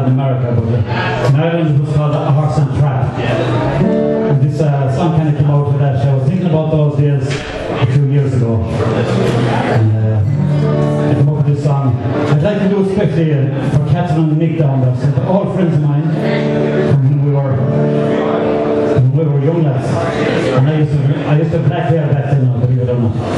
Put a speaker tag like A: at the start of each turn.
A: in America, but in Ireland it was called A Horse and Trap. And this song kind of came out with that. I was thinking about those days a few years ago. And I came up with this song. I'd like to do it especially for Catherine and Nick down there. So they're all friends of mine from when we were young lads. And I used to black hair back then, believe it or not.